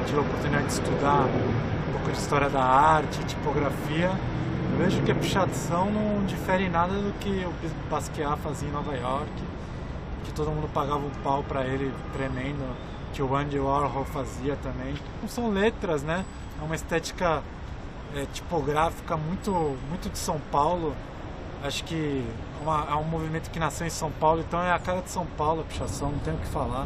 tive a oportunidade de estudar um pouco de história da arte, tipografia, eu vejo que a pichação não difere nada do que o Basquiat fazia em Nova York, que todo mundo pagava um pau pra ele tremendo, que o Andy Warhol fazia também. Não são letras, né? É uma estética tipográfica muito de São Paulo. Acho que é um movimento que nasceu em São Paulo, então é a cara de São Paulo a pichação, não tem o que falar.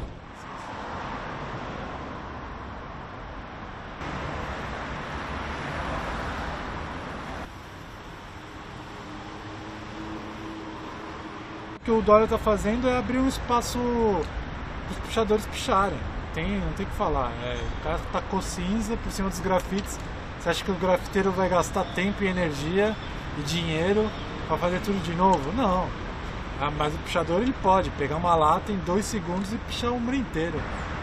O que o Dória está fazendo é abrir um espaço para os pichadores picharem. Não tem o que falar. O cara tacou cinza por cima dos grafites. Você acha que o grafiteiro vai gastar tempo e energia e dinheiro para fazer tudo de novo? Não. Mas o pichador ele pode pegar uma lata em 2 segundos e pichar o muro inteiro.